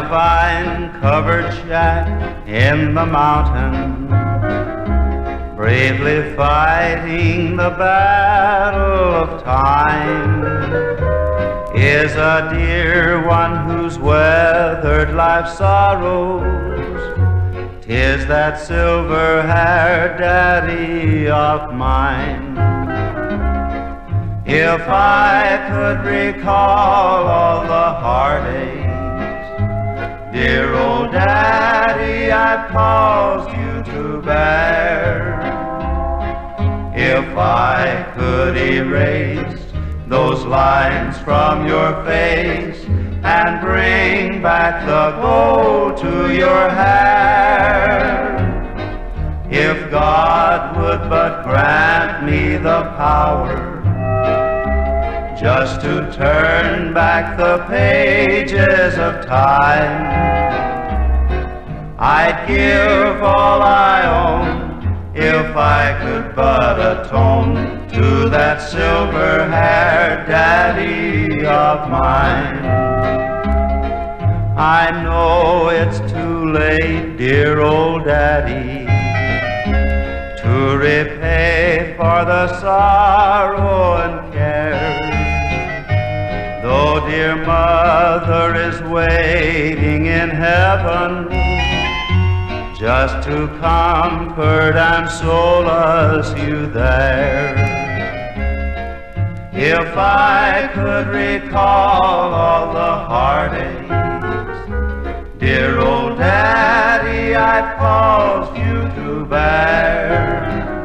vine-covered shack in the mountain, bravely fighting the battle of time, is a dear one who's weathered life's sorrows. 'Tis that silver-haired daddy of mine. If I could recall all the heartaches, dear old daddy, I've caused you to bear. If I could erase those lines from your face and bring back the gold to your hair, if God would but grant me the power just to turn back the pages of time, I'd give all I own if I could but atone to that silver-haired daddy of mine. I know it's too late, dear old daddy, to repay for the sorrow and care, though dear mother is waiting in heaven just to comfort and solace you there. If I could recall all the heartaches, dear old daddy, I've caused you to bear.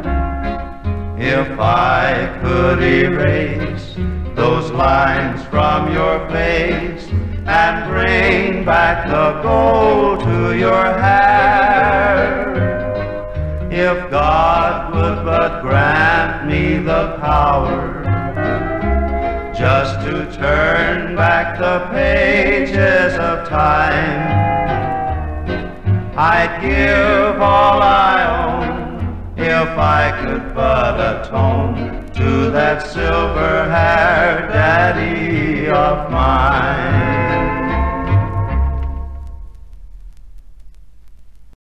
If I could erase those lines from your face and bring back the gold to your hair, if God would but grant me the power just to turn back the pages of time, I'd give all I own if I could but atone to that silver-haired daddy of mine.